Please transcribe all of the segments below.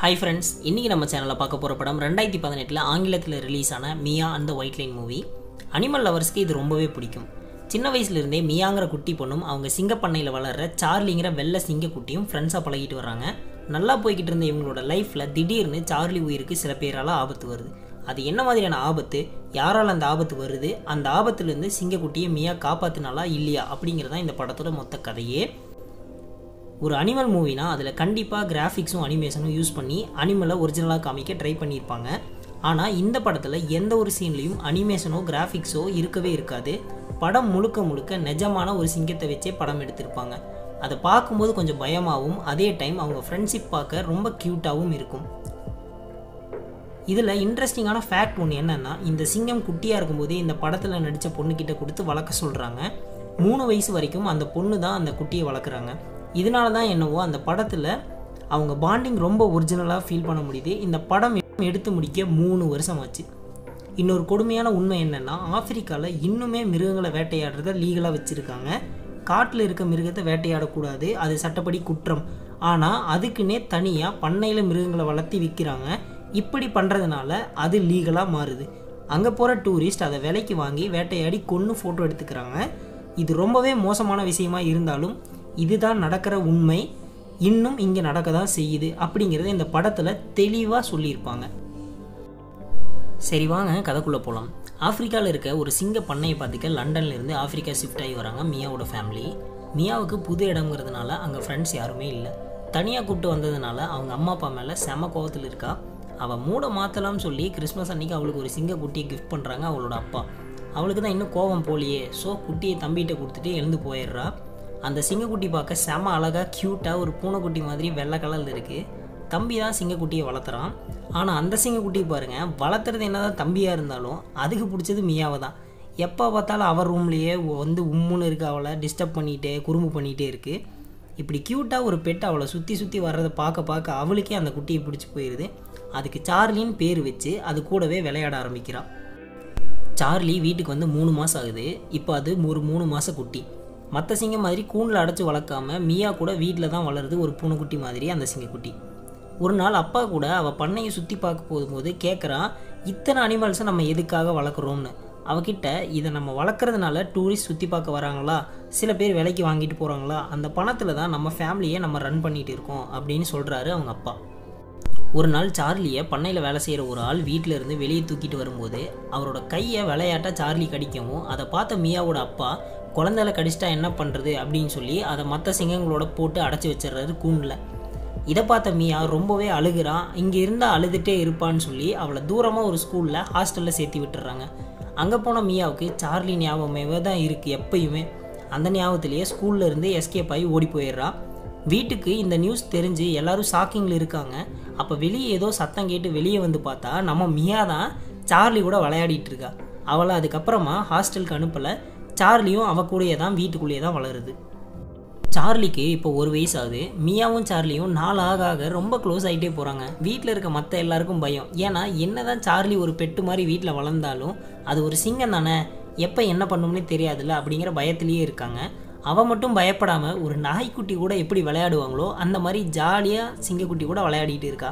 Hi friends, இன்னைக்கு நம்ம சேனல்ல பார்க்க போற படம் 2018ல ஆங்கிலத்துல ரிலீஸ் ஆன Mia and the white line movie. Animal லவர்ஸ்க்கு இது ரொம்பவே பிடிக்கும். சின்ன வயசுல இருந்தே மியாங்கற குட்டி பொண்ணும் அவங்க சிங்க பண்ணையில வளர்ற சார்லிங்கற வெள்ளை சிங்க குட்டியும் ஃப்ரெண்ட்ஸா பழகிட்டு வராங்க. நல்லா போயிட்டு இருந்த இவங்களோட லைஃப்ல திடீர்னு சார்லி உயிருக்கு சில பேரால ஆபத்து வருது. அது என்ன மாதிரியான ஆபத்து, யாரால அந்த ஆபத்து வருது, அந்த ஆபத்துல இருந்து சிங்க குட்டியை மியா காப்பாத்துனாலா இல்லையா அப்படிங்கறத இந்த படத்தோட மொத்த கதையே. ஒரு அனிமல் மூவினா அதில் கண்டிப்பாக கிராஃபிக்ஸும் அனிமேஷனும் யூஸ் பண்ணி அனிமலை ஒரிஜினலாக காமிக்க ட்ரை பண்ணியிருப்பாங்க. ஆனால் இந்த படத்தில் எந்த ஒரு சீன்லேயும் அனிமேஷனோ கிராஃபிக்ஸோ இருக்கவே இருக்காது. படம் முழுக்க முழுக்க நிஜமான ஒரு சிங்கத்தை வச்சே படம் எடுத்திருப்பாங்க. அதை பார்க்கும்போது கொஞ்சம் பயமாகவும் அதே டைம் அவங்க ஃப்ரெண்ட்ஷிப் பார்க்க ரொம்ப க்யூட்டாகவும் இருக்கும். இதில் இன்ட்ரெஸ்டிங்கான ஃபேக்ட் ஒன்று என்னென்னா, இந்த சிங்கம் குட்டியாக இருக்கும்போதே இந்த படத்தில் நடித்த பொண்ணுக்கிட்ட கொடுத்து வளர்க்க சொல்கிறாங்க. 3 வயசு வரைக்கும் அந்த பொண்ணு தான் அந்த குட்டியை வளர்க்குறாங்க. இதனால தான் என்னவோ அந்த படத்தில் அவங்க பாண்டிங் ரொம்ப ஒரிஜினலாக ஃபீல் பண்ண முடியுது. இந்த படம் எடுத்து முடிக்க 3 வருஷம் ஆச்சு. இன்னொரு கொடுமையான உண்மை என்னென்னா, ஆப்பிரிக்காவில் இன்னுமே மிருகங்களை வேட்டையாடுறத லீகலாக வச்சுருக்காங்க. காட்டில் இருக்க மிருகத்தை வேட்டையாடக்கூடாது, அது சட்டப்படி குற்றம். ஆனால் அதுக்குன்னே தனியாக பண்ணையில் மிருகங்களை வளர்த்தி விற்கிறாங்க. இப்படி பண்ணுறதுனால அது லீகலாக மாறுது. அங்கே போகிற டூரிஸ்ட் அதை விலைக்கு வாங்கி வேட்டையாடி கொன்று ஃபோட்டோ எடுத்துக்கிறாங்க. இது ரொம்பவே மோசமான விஷயமா இருந்தாலும் இதுதான் நடக்கிற உண்மை, இன்னும் இங்கே நடக்க தான் செய்யுது அப்படிங்கிறத இந்த படத்தில் தெளிவாக சொல்லியிருப்பாங்க. சரி வாங்க கதைக்குள்ளே போகலாம். ஆப்பிரிக்காவில் இருக்க ஒரு சிங்க பண்ணையை பார்த்துக்க லண்டன்லேருந்து ஆப்பிரிக்கா ஷிஃப்ட் ஆகி வராங்க மியாவோட ஃபேமிலி. மியாவுக்கு புது இடங்கிறதுனால அங்கே ஃப்ரெண்ட்ஸ் யாருமே இல்லை. தனியாக கூப்பிட்டு வந்ததுனால அவங்க அம்மா அப்பா மேலே செம கோவத்தில் இருக்கா. அவள் மூட மாற்றலாம்னு சொல்லி கிறிஸ்மஸ் அன்றைக்கி அவளுக்கு ஒரு சிங்க குட்டியை கிஃப்ட் பண்ணுறாங்க அவளோட அப்பா. அவளுக்கு தான் இன்னும் கோவம் போலியே, ஸோ குட்டியை தம்பிகிட்ட கொடுத்துட்டு எழுந்து போயிடுறா. அந்த சிங்கக்குட்டி பார்க்க செம அழகாக க்யூட்டாக ஒரு பூனைக்குட்டி மாதிரி வெள்ளை கலரில் இருக்குது. தம்பி தான் சிங்கக்குட்டியை வளர்த்துறான். ஆனால் அந்த சிங்கக்குட்டியை பாருங்கள், வளர்த்துறது என்ன தான் தம்பியாக இருந்தாலும் அதுக்கு பிடிச்சது மியாவை தான். எப்போ பார்த்தாலும் அவர் ரூம்லேயே வந்து உம்முன்னு இருக்குது, அவளை டிஸ்டர்ப் பண்ணிகிட்டே குறும்பு பண்ணிகிட்டே இருக்குது. இப்படி க்யூட்டாக ஒரு பெட் அவளை சுற்றி சுற்றி வர்றதை பார்க்க பார்க்க அவளுக்கே அந்த குட்டியை பிடிச்சி போயிடுது. அதுக்கு சார்லின்னு பேர் வச்சு அது கூடவே விளையாட ஆரம்பிக்கிறான். சார்லி வீட்டுக்கு வந்து 3 மாதம் ஆகுது. இப்போ அது ஒரு 3 மாத குட்டி. மற்ற சிங்கம் மாதிரி கூண்டில் அடைச்சி வளர்க்காம மியா கூட வீட்டில் தான் வளருது ஒரு பூனைக்குட்டி மாதிரி அந்த சிங்கக்குட்டி. ஒரு நாள் அப்பா கூட அவள் பண்ணையை சுற்றி பார்க்க போகும்போது கேட்குறான், இத்தனை அனிமல்ஸை நம்ம எதுக்காக வளர்க்குறோம்னு. அவகிட்ட இதை நம்ம வளர்க்குறதுனால டூரிஸ்ட் சுற்றி பார்க்க வராங்களா, சில பேர் விலைக்கு வாங்கிட்டு போகிறாங்களா, அந்த பணத்தில் தான் நம்ம ஃபேமிலியை நம்ம ரன் பண்ணிகிட்டு இருக்கோம் அப்படின்னு சொல்கிறாரு அவங்க அப்பா. ஒரு நாள் சார்லியை பண்ணையில் வேலை செய்கிற ஒரு ஆள் வீட்டில் இருந்து வெளியே தூக்கிட்டு வரும்போது அவரோட கையை விளையாட்ட சார்லி கடிக்கவும் அதை பார்த்த மியாவோட அப்பா, குழந்தைல கடிச்சிட்டா என்ன பண்ணுறது அப்படின்னு சொல்லி அதை மற்ற சிங்கங்களோட போட்டு அடைச்சி வச்சிடுறாரு கூண்டில். இதை பார்த்த மியா ரொம்பவே அழுகிறான். இங்கே இருந்தால் அழுதுகிட்டே இருப்பான்னு சொல்லி அவளை தூரமாக ஒரு ஸ்கூலில் ஹாஸ்டலில் சேர்த்து விட்டுறாங்க. அங்கே போன மியாவுக்கு சார்லி ஞாபகமே தான் இருக்குது எப்பயுமே. அந்த ஞாபகத்திலேயே ஸ்கூலில் இருந்து எஸ்கேப் ஆகி ஓடி போயிடுறான். வீட்டுக்கு இந்த நியூஸ் தெரிஞ்சு எல்லோரும் ஷாக்கிங்கில் இருக்காங்க. அப்போ வெளியே ஏதோ சத்தம் கேட்டு வெளியே வந்து பார்த்தா நம்ம மியா தான் சார்லி கூட விளையாடிட்டு இருக்கா. அவளை அதுக்கப்புறமா ஹாஸ்டலுக்கு அனுப்பலை. சார்லியும் அவ கூடயே தான் வீட்டுக்குள்ளேயே தான் வளருது. சார்லிக்கு இப்போ 1 வயசு ஆகுது. மியாவும் சார்லியும் நாள் ஆக ஆக ரொம்ப க்ளோஸ் ஆகிட்டே போகிறாங்க. வீட்டில் இருக்க மற்ற எல்லாருக்கும் பயம். ஏன்னா என்ன தான் சார்லி ஒரு பெட்டு மாதிரி வீட்டில் வளர்ந்தாலும் அது ஒரு சிங்கம் தானே, எப்போ என்ன பண்ணும்னே தெரியாதுல்ல அப்படிங்கிற பயத்திலேயே இருக்காங்க. அவள் மட்டும் பயப்படாமல் ஒரு நாய்க்குட்டி கூட எப்படி விளையாடுவாங்களோ அந்த மாதிரி ஜாலியாக சிங்கக்குட்டி கூட விளையாடிட்டு இருக்கா.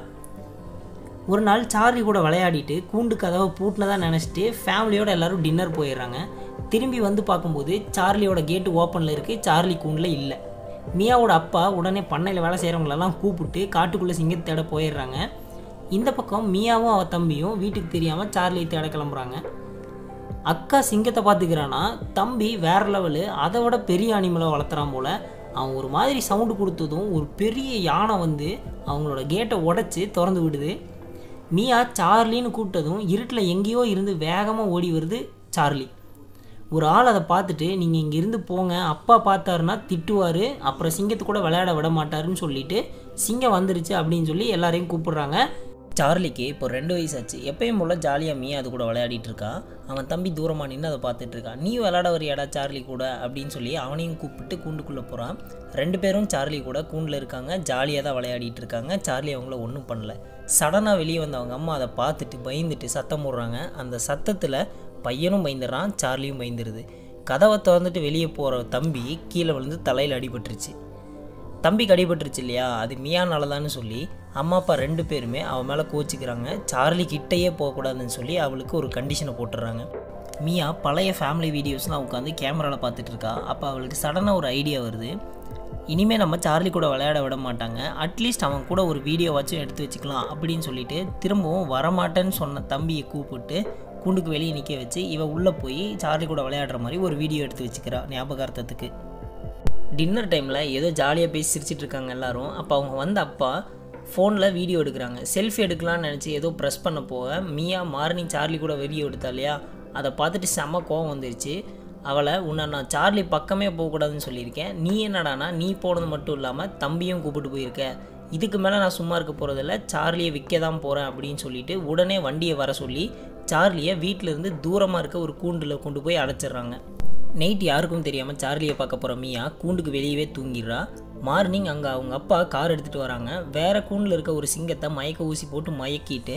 ஒரு நாள் சார்லி கூட விளையாடிட்டு கூண்டு கதவை பூட்டினதாக நினச்சிட்டு ஃபேமிலியோட எல்லோரும் டின்னர் போயிடுறாங்க. திரும்பி வந்து பார்க்கும்போது சார்லியோட கேட்டு ஓப்பனில் இருக்குது, சார்லி கூண்டில் இல்லை. மியாவோட அப்பா உடனே பண்ணையில் வேலை செய்கிறவங்களெல்லாம் கூப்பிட்டு காட்டுக்குள்ளே சிங்கத்தை தேட போயிடுறாங்க. இந்த பக்கம் மியாவும் அவள் தம்பியும் வீட்டுக்கு தெரியாமல் சார்லியை தேட கிளம்புறாங்க. அக்கா சிங்கத்தை பார்த்துக்கிறான்னா தம்பி வேறு லெவலு, அதை விட பெரிய அனிமலை வளர்த்துறான் போல். அவன் ஒரு மாதிரி சவுண்டு கொடுத்ததும் ஒரு பெரிய யானை வந்து அவங்களோட கேட்டை உடச்சி திறந்து விடுது. மியா சார்லின்னு கூப்பிட்டதும் இருட்டில் எங்கேயோ இருந்து வேகமாக ஓடி வருது சார்லி. ஒரு ஆள் அதை பார்த்துட்டு நீங்கள் இங்கே இருந்து போங்க, அப்பா பார்த்தாருன்னா திட்டுவார், அப்புறம் சிங்கத்தை கூட விளையாட விட மாட்டாருன்னு சொல்லிட்டு சிங்கம் வந்துருச்சு அப்படின்னு சொல்லி எல்லாரையும் கூப்பிடுறாங்க. சார்லிக்கு இப்போ 2 வயசு ஆச்சு. எப்பயும் போல் ஜாலியாக மியா அது கூட விளையாடிட்டு இருக்கா. அவன் தம்பி தூரமாக நின்று அதை பார்த்துட்டு இருக்கான். நீ விளையாட வரியாடா சார்லி கூட அப்படின்னு சொல்லி அவனையும் கூப்பிட்டு கூண்டுக்குள்ளே போகிறான். 2 பேரும் சார்லி கூட கூண்டில் இருக்காங்க, ஜாலியாக தான் விளையாடிட்டு இருக்காங்க. சார்லி அவங்கள ஒன்றும் பண்ணல. சடனாக வெளியே வந்த அவங்க அம்மா அதை பார்த்துட்டு பயந்துட்டு சத்தம் போடுறாங்க. அந்த சத்தத்தில் பையனும் பயந்துடுறான், சார்லியும் பயந்துடுது. கதவை திறந்துட்டு வெளியே போகிற தம்பி கீழே விழுந்து தலையில் அடிபட்டுருச்சு. தம்பிக்கு அடிபட்டுருச்சு இல்லையா, அது மியானால தான்னு சொல்லி அம்மா அப்பா 2 பேருமே அவன் மேலே கோச்சிக்கிறாங்க. சார்லி கிட்டேயே போகக்கூடாதுன்னு சொல்லி அவளுக்கு ஒரு கண்டிஷனை போட்டுடுறாங்க. மியா பழைய ஃபேமிலி வீடியோஸ்லாம் உட்காந்து கேமராவில் பார்த்துட்டு இருக்கா. அப்போ அவளுக்கு சடனாக ஒரு ஐடியா வருது. இனிமேல் நம்ம சார்லி கூட விளையாட விட மாட்டாங்க, அட்லீஸ்ட் அவன் கூட ஒரு வீடியோவாச்சும் எடுத்து வச்சுக்கலாம் அப்படின்னு சொல்லிட்டு திரும்பவும் வரமாட்டேன்னு சொன்ன தம்பியை கூப்பிட்டு கூண்டுக்கு வெளியே நிற்க வச்சு இவன் உள்ளே போய் சார்லி கூட விளையாடுற மாதிரி ஒரு வீடியோ எடுத்து வச்சுக்கிறா ஞாபகார்த்தத்துக்கு. டின்னர் டைமில் ஏதோ ஜாலியாக பேசி சிரிச்சிட்டு இருக்காங்க எல்லாரும். அப்போ அவங்க வந்த அப்பா ஃபோனில் வீடியோ எடுக்கிறாங்க. செல்ஃபி எடுக்கலான்னு நினச்சி ஏதோ ப்ரெஸ் பண்ண போக மியா மார்னிங் சார்லி கூட வீடியோ எடுத்தா இல்லையா, அதை பார்த்துட்டு செம்ம கோவம் வந்துருச்சு. அவளை உன்னை நான் சார்லி பக்கமே போகக்கூடாதுன்னு சொல்லியிருக்கேன், நீ என்னடானா நீ போனது மட்டும் இல்லாமல் தம்பியும் கூப்பிட்டு போயிருக்க, இதுக்கு மேலே நான் சும்மா இருக்க போகிறதில்ல, சார்லியை விற்க தான் போகிறேன் அப்படின்னு சொல்லிட்டு உடனே வண்டியை வர சொல்லி சார்லியை வீட்டிலேருந்து தூரமாக இருக்க ஒரு கூண்டில் கொண்டு போய் அடைச்சிட்றாங்க. நைட் யாருக்கும் தெரியாமல் சார்லியை பார்க்க போகிற மியா கூண்டுக்கு வெளியவே தூங்கிடுறா. மார்னிங் அங்கே அவங்க அப்பா கார் எடுத்துகிட்டு வராங்க. வேறு கூண்டில் இருக்க ஒரு சிங்கத்தை மயக்க ஊசி போட்டு மயக்கிட்டு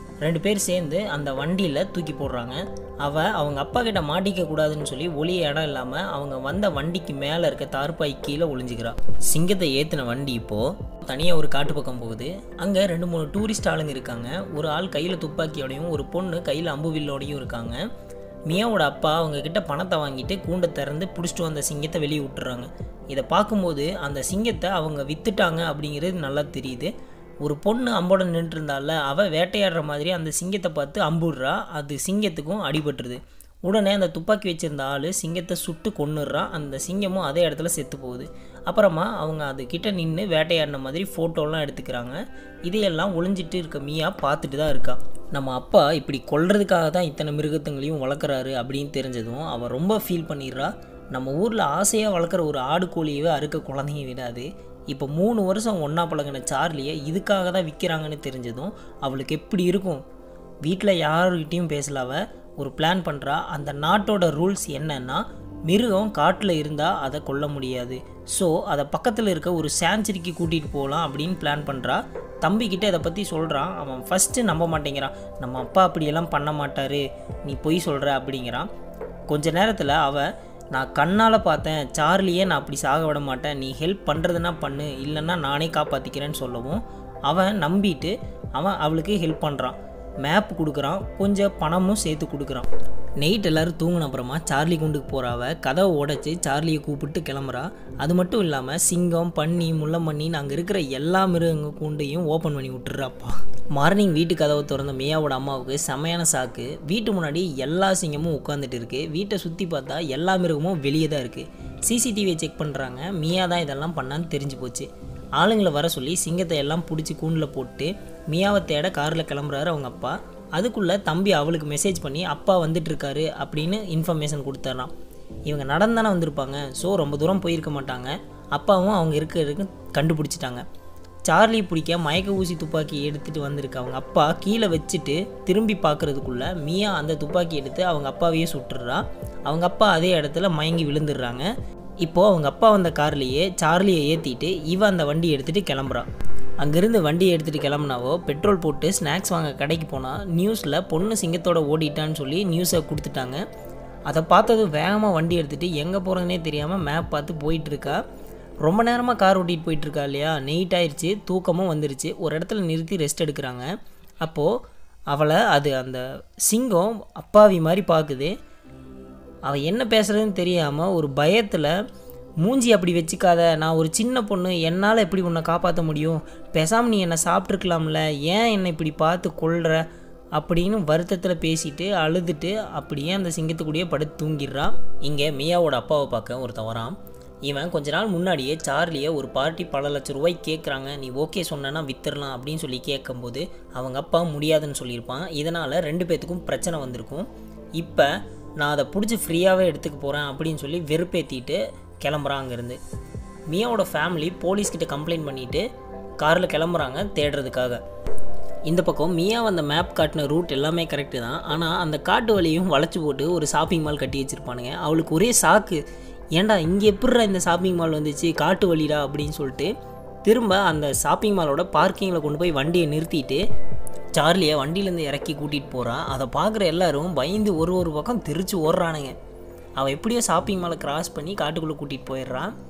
2 பேர் சேர்ந்து அந்த வண்டியில் தூக்கி போடுறாங்க. அவங்க அப்பா கிட்ட மாட்டிக்க கூடாதுன்னு சொல்லி ஒளிய இடம் இல்லாமல் அவங்க வந்த வண்டிக்கு மேலே இருக்க தார்பாய் கீழே ஒளிஞ்சிக்கிறா. சிங்கத்தை ஏற்றின வண்டி இப்போது தனியாக ஒரு காட்டு பக்கம் போகுது. அங்கே 2-3 டூரிஸ்ட் ஆளுங்க இருக்காங்க. ஒரு ஆள் கையில் துப்பாக்கியோடையும் ஒரு பொண்ணு கையில் அம்புவில்லோடையும் இருக்காங்க. மியாவோட அப்பா அவங்கக்கிட்ட பணத்தை வாங்கிட்டு கூண்டை திறந்து பிடிச்சிட்டு வந்த சிங்கத்தை வெளியே விட்டுறாங்க. இதை பார்க்கும்போது அந்த சிங்கத்தை அவங்க விற்றுட்டாங்க அப்படிங்கிறது நல்லா தெரியுது. ஒரு பொண்ணு அம்போட நின்றுருந்தால அவள் வேட்டையாடுற மாதிரி அந்த சிங்கத்தை பார்த்து அம்புடுறா. அது சிங்கத்துக்கும் அடிபட்டுருது. உடனே அந்த துப்பாக்கி வச்சுருந்த ஆள் சிங்கத்தை சுட்டு கொன்னுடுறான். அந்த சிங்கமும் அதே இடத்துல செத்து போகுது. அப்புறமா அவங்க அதுக்கிட்ட நின்று வேட்டையாடின மாதிரி ஃபோட்டோலாம் எடுத்துக்கிறாங்க. இதையெல்லாம் ஒளிஞ்சிட்டு இருக்க மியா பார்த்துட்டு தான் இருக்கா. நம்ம அப்பா இப்படி கொல்றதுக்காக தான் இத்தனை மிருகத்துங்களையும் வளர்க்குறாரு அப்படின்னு தெரிஞ்சதும் அவள் ரொம்ப ஃபீல் பண்ணிடுறா. நம்ம ஊரில் ஆசையாக வளர்க்குற ஒரு ஆடு கோழியவே அறுக்க குழந்தைங்க விடாது. இப்போ 3 வருஷம் ஒன்றா பழகின சார்லியை இதுக்காக தான் விற்கிறாங்கன்னு தெரிஞ்சதும் அவளுக்கு எப்படி இருக்கும். வீட்டில் யாருக்கிட்டையும் பேசலாவ ஒரு பிளான் பண்ணுறா. அந்த நாட்டோட ரூல்ஸ் என்னன்னா, மிருகம் காட்டில் இருந்தால் அதை கொல்ல முடியாது. ஸோ அதை பக்கத்தில் இருக்க ஒரு சேஞ்சுரிக்கு கூட்டிகிட்டு போகலாம் அப்படின்னு பிளான் பண்ணுறா. தம்பிக்கிட்ட இதை பற்றி சொல்கிறான். அவன் ஃபஸ்ட்டு நம்ப மாட்டேங்கிறான். நம்ம அப்பா அப்படியெல்லாம் பண்ண மாட்டார், நீ பொய் சொல்கிற அப்படிங்கிறான். கொஞ்ச நேரத்தில் அவள் நான் கண்ணால் பார்த்தேன், சார்லியே நான் அப்படி சாக விட மாட்டேன், நீ ஹெல்ப் பண்ணுறதுனா பண்ணு, இல்லைன்னா நானே காப்பாற்றிக்கிறேன்னு சொல்லவும் அவன் நம்பிட்டு அவளுக்கு ஹெல்ப் பண்ணுறான். மேப் கொடுக்குறான், கொஞ்சம் பணமும் சேர்த்து கொடுக்குறான். நைட் எல்லோரும் தூங்கின அப்புறமா சார்லி கூண்டுக்கு போகிறாவ கதவை உடைச்சி சார்லியை கூப்பிட்டு கிளம்புறா. அது மட்டும் இல்லாமல் சிங்கம், பன்னி, முள்ளம்பன்னின்னு அங்கே இருக்கிற எல்லா மிருகங்க கூண்டையும் ஓப்பன் பண்ணி விட்டுறாப்பா. மார்னிங் வீட்டு கதவை திறந்த மியாவோட அம்மாவுக்கு செமையான சாக்கு. வீட்டு முன்னாடி எல்லா சிங்கமும் உட்காந்துட்டு இருக்குது. வீட்டை சுற்றி பார்த்தா எல்லா மிருகமும் வெளியே தான் இருக்குது. சிசிடிவியை செக் பண்ணுறாங்க. மியா தான் இதெல்லாம் பண்ணான்னு தெரிஞ்சு போச்சு. ஆளுங்களை வர சொல்லி சிங்கத்தை எல்லாம் பிடிச்சி கூண்டில் போட்டு மியாவை தேட காரில் கிளம்புறாரு அவங்க அப்பா. அதுக்குள்ளே தம்பி அவளுக்கு மெசேஜ் பண்ணி அப்பா வந்துட்டுருக்காரு அப்படின்னு இன்ஃபர்மேஷன் கொடுத்துட்றான். இவங்க நடந்தானே வந்திருப்பாங்க, ஸோ ரொம்ப தூரம் போயிருக்க மாட்டாங்க. அப்பாவும் அவங்க இருக்கிறதுக்கு கண்டுபிடிச்சிட்டாங்க. சார்லி பிடிக்க மயக்க ஊசி துப்பாக்கி எடுத்துகிட்டு வந்திருக்க அவங்க அப்பா கீழே வச்சுட்டு திரும்பி பார்க்குறதுக்குள்ளே மியா அந்த துப்பாக்கி எடுத்து அவங்க அப்பாவையே சுட்டுடுறா. அவங்க அப்பா அதே இடத்துல மயங்கி விழுந்துடுறாங்க. இப்போது அவங்க அப்பா வந்த கார்லேயே சார்லியை ஏற்றிட்டு இவன் அந்த வண்டியை எடுத்துகிட்டு கிளம்புறான். அங்கேருந்து வண்டியை எடுத்துகிட்டு கிளம்புனாவோ பெட்ரோல் போட்டு ஸ்நாக்ஸ் வாங்க கடைக்கு போனால் நியூஸில் பொண்ணு சிங்கத்தோட ஓடிட்டான்னு சொல்லி நியூஸை கொடுத்துட்டாங்க. அதை பார்த்ததும் வேகமாக வண்டி எடுத்துகிட்டு எங்கே போகிறதுனே தெரியாமல் மேப் பார்த்து போயிட்டுருக்கா. ரொம்ப நேரமாக கார் ஓட்டிகிட்டு போயிட்டுருக்கா இல்லையா, நைட் ஆயிடுச்சு, தூக்கமும் வந்துருச்சு. ஒரு இடத்துல நிறுத்தி ரெஸ்ட் எடுக்கிறாங்க. அப்போது அவளை அந்த சிங்கம் அப்பாவி மாதிரி பார்க்குது. அவள் என்ன பேசுகிறதுன்னு தெரியாமல் ஒரு பயத்தில் மூஞ்சி அப்படி வச்சுக்காத, நான் ஒரு சின்ன பொண்ணு, என்னால் எப்படி உன்னை காப்பாற்ற முடியும், பேசாமல் நீ என்னை சாப்பிட்ருக்கலாம்ல, ஏன் என்னை இப்படி பார்த்து கொள்கிற அப்படின்னு வருத்தத்தில் பேசிட்டு அழுதுட்டு அப்படியே அந்த சிங்கத்துக்கூடயே படுத்து தூங்கிடுறா. இங்கே மியாவோட அப்பாவை பார்க்க ஒருத்தன் வரான். இவன் கொஞ்ச நாள் முன்னாடியே சார்லியை ஒரு பார்ட்டி பல லட்சம் ரூபாய் கேட்குறாங்க, நீ ஓகே சொன்னா வித்துடலாம் அப்படின்னு சொல்லி கேட்கும்போது அவங்க அப்பா முடியாதுன்னு சொல்லியிருப்பான். இதனால் 2 பேர்த்துக்கும் பிரச்சனை வந்திருக்கும். இப்போ நான் அதை பிடிச்சி ஃப்ரீயாகவே எடுத்துக்க போகிறேன் அப்படின்னு சொல்லி வெறுப்பேற்றிட்டு கிளம்புறான் அங்கேருந்து. மியாவோட ஃபேமிலி போலீஸ்கிட்ட கம்ப்ளைண்ட் பண்ணிவிட்டு காரில் கிளம்புறாங்க தேடுறதுக்காக. இந்த பக்கம் மியா அந்த மேப் காட்டின ரூட் எல்லாமே கரெக்டு தான். ஆனால் அந்த காட்டு வழியும் வளைச்சி போட்டு ஒரு ஷாப்பிங் மால் கட்டி வச்சுருப்பானுங்க. அவளுக்கு ஒரே சாக்கு, ஏன்டா இங்கே எப்படிடா இந்த ஷாப்பிங் மால் வந்துச்சு, காட்டு வழிடா அப்படின்னு சொல்லிட்டு திரும்ப அந்த ஷாப்பிங் மாலோட பார்க்கிங்கில் கொண்டு போய் வண்டியை நிறுத்திட்டு சார்லியை வண்டியிலேருந்து இறக்கி கூட்டிகிட்டு போகிறான். அதை பார்க்குற எல்லோரும் பயந்து ஒரு பக்கம் தெரிச்சு ஓடுறானுங்க. அவள் எப்படியோ ஷாப்பிங் மாலை கிராஸ் பண்ணி காட்டுக்குள்ளே கூட்டிகிட்டு போயிடுறான்.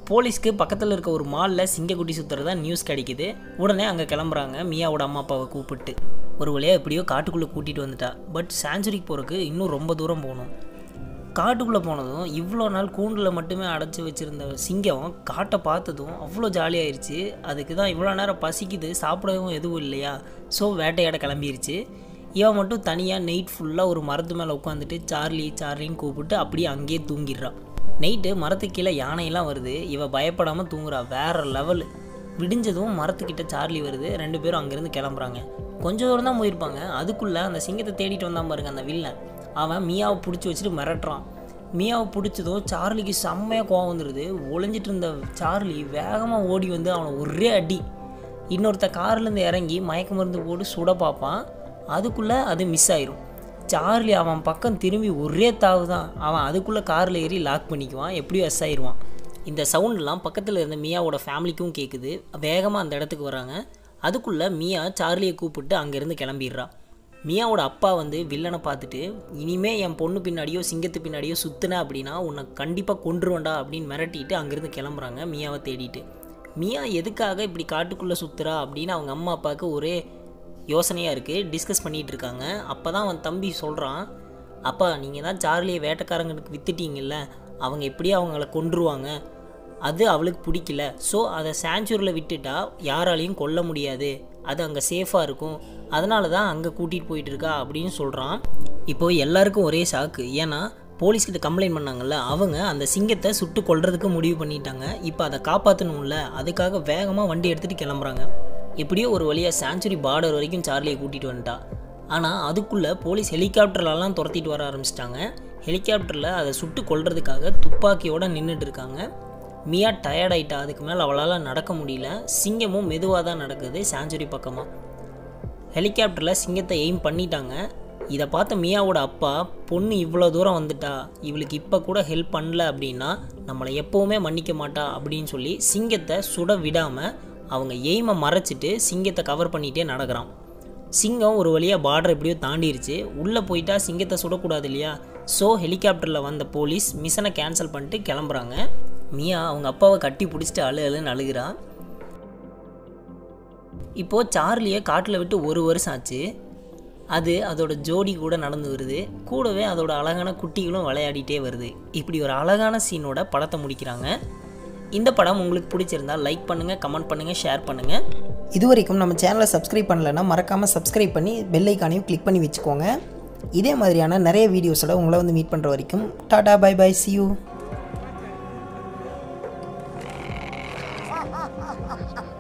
போலீஸ்க்கு பக்கத்தில் இருக்க ஒரு மாலில் சிங்கக்குட்டி சுற்றுறதா நியூஸ் கிடைக்குது. உடனே அங்கே கிளம்புறாங்க மியாவோட அம்மா அப்பாவை கூப்பிட்டு. ஒரு வழியாக எப்படியோ காட்டுக்குள்ளே கூட்டிகிட்டு வந்துட்டா. பட் சாஞ்சுரிக்கு போகிறதுக்கு இன்னும் ரொம்ப தூரம் போகணும். காட்டுக்குள்ளே போனதும் இவ்வளோ நாள் கூண்டில் மட்டுமே அடைச்சி வச்சுருந்த சிங்கம் காட்டை பார்த்ததும் அவ்வளோ ஜாலியாகிருச்சு. அதுக்கு தான் இவ்வளோ நேரம் பசிக்குது, சாப்பிடவும் எதுவும் இல்லையா, ஸோ வேட்டையாட கிளம்பிருச்சு. இவன் மட்டும் தனியாக நைட் ஃபுல்லாக ஒரு மரத்து மேலே உட்காந்துட்டு சார்லின்னு கூப்பிட்டு அப்படியே அங்கேயே தூங்கிடுறான். நைட்டு மரத்துக்கு கீழே யானையெல்லாம் வருது. இவன் பயப்படாமல் தூங்குறா. வேறு லெவலு. விடிஞ்சதும் மரத்துக்கிட்ட சார்லி வருது. 2 பேரும் அங்கேருந்து கிளம்புறாங்க. கொஞ்சம் தூரம் தான் போயிருப்பாங்க. அதுக்குள்ளே அந்த சிங்கத்தை தேடிட்டு வந்தான் பாருங்க அந்த வில்லன். அவன் மியாவை பிடிச்சி வச்சுட்டு மிரட்டுறான். மியாவை பிடிச்சதும் சார்லிக்கு செம்மையாக கோவம் வந்துடுது. ஒளிஞ்சிட்டு இருந்த சார்லி வேகமாக ஓடி வந்து அவனை ஒரே அடி. இன்னொருத்த கார்லேருந்து இறங்கி மயக்க மருந்து போட்டு சுட பார்ப்பான். அதுக்குள்ளே அது மிஸ் ஆயிரும். சார்லி அவன் பக்கம் திரும்பி ஒரே தாவு தான். அவன் அதுக்குள்ளே காரில் ஏறி லாக் பண்ணிக்குவான். எப்படியும் எஸ் ஆயிடுவான். இந்த சவுண்டெலாம் பக்கத்தில் இருந்த மியாவோட ஃபேமிலிக்கும் கேட்குது. வேகமாக அந்த இடத்துக்கு வராங்க. அதுக்குள்ளே மியா சார்லியை கூப்பிட்டு அங்கேருந்து கிளம்பிடுறான். மியாவோட அப்பா வந்து வில்லனை பார்த்துட்டு, இனிமேல் என் பொண்ணு பின்னாடியோ சிங்கத்து பின்னாடியோ சுற்றின அப்படின்னா உன்னை கண்டிப்பாக கொன்றுவேண்டா அப்படின்னு மிரட்டிட்டு அங்கேருந்து கிளம்புறாங்க மியாவை தேடிட்டு. மியா எதுக்காக இப்படி காட்டுக்குள்ளே சுற்றுறா அப்படின்னு அவங்க அம்மா அப்பாவுக்கு ஒரே யோசனையாக இருக்குது. டிஸ்கஸ் பண்ணிகிட்டு இருக்காங்க. அப்போ தான் அவன் தம்பி சொல்கிறான், அப்பா நீங்கள் தான் சார்லியை வேட்டைக்காரங்களுக்கு வித்துட்டீங்கல்ல, அவங்க எப்படியும் அவங்கள கொன்றுவாங்க, அது அவளுக்கு பிடிக்கல, ஸோ அதை சாஞ்சுரியில் விட்டுட்டா யாராலையும் கொல்ல முடியாது, அது அங்கே சேஃபாக இருக்கும், அதனால தான் அங்கே கூட்டிகிட்டு போயிட்டுருக்கா அப்படின்னு சொல்கிறான். இப்போது எல்லாருக்கும் ஒரே ஷாக்கு. ஏன்னா போலீஸ்கிட்ட கம்ப்ளைண்ட் பண்ணாங்கல்ல, அவங்க அந்த சிங்கத்தை சுட்டு கொல்றதுக்கு முடிவு பண்ணிட்டாங்க. இப்போ அதை காப்பாற்றணும்ல, அதுக்காக வேகமாக வண்டி எடுத்துகிட்டு கிளம்புறாங்க. எப்படியோ ஒரு வழியாக சாஞ்சுரி பார்டர் வரைக்கும் சார்லியை கூட்டிகிட்டு வந்துட்டா. ஆனால் அதுக்குள்ளே போலீஸ் ஹெலிகாப்டர்லலாம் துரத்திட்டு வர ஆரம்பிச்சிட்டாங்க. ஹெலிகாப்டரில் அதை சுட்டு கொல்றதுக்காக துப்பாக்கியோடு நின்றுட்டு இருக்காங்க. மியா டயர்டாயிட்டா. அதுக்கு மேலே அவளால் நடக்க முடியல. சிங்கமும் மெதுவாக தான் நடக்குது சாஞ்சுரி பக்கமாக. ஹெலிகாப்டரில் சிங்கத்தை எய்ம் பண்ணிட்டாங்க. இதை பார்த்த மியாவோட அப்பா, பொண்ணு இவ்வளோ தூரம் வந்துட்டா, இவளுக்கு இப்போ கூட ஹெல்ப் பண்ணல அப்படின்னா நம்மளை எப்போவுமே மன்னிக்க மாட்டா அப்படின்னு சொல்லி சிங்கத்தை சுட விடாமல் அவங்க எய்மை மறைச்சிட்டு சிங்கத்தை கவர் பண்ணிகிட்டே நடக்கிறான். சிங்கம் ஒரு வழியாக பார்டர் எப்படியோ தாண்டிருச்சு. உள்ளே போயிட்டா சிங்கத்தை சுடக்கூடாது இல்லையா, ஸோ ஹெலிகாப்டரில் வந்த போலீஸ் மிஷனை கேன்சல் பண்ணிட்டு கிளம்புறாங்க. மியா அவங்க அப்பாவை கட்டி பிடிச்சிட்டு அழுன்னு அழுகிறான். இப்போது சார்லியை காட்டில் விட்டு 1 வருஷம் ஆச்சு. அது அதோட ஜோடி கூட நடந்து வருது. கூடவே அதோட அழகான குட்டிகளும் விளையாடிட்டே வருது. இப்படி ஒரு அழகான சீனோட படத்தை முடிக்கிறாங்க. இந்த படம் உங்களுக்கு பிடிச்சிருந்தா லைக் பண்ணுங்கள், கமெண்ட் பண்ணுங்கள், ஷேர் பண்ணுங்கள். இது வரைக்கும் நம்ம சேனலை சப்ஸ்கிரைப் பண்ணலைன்னா மறக்காமல் சப்ஸ்கிரைப் பண்ணி பெல் ஐக்கானையும் கிளிக் பண்ணி வச்சுக்கோங்க. இதே மாதிரியான நிறைய வீடியோஸோட உங்களை வந்து மீட் பண்ணுற வரைக்கும் tata bye bye, see you.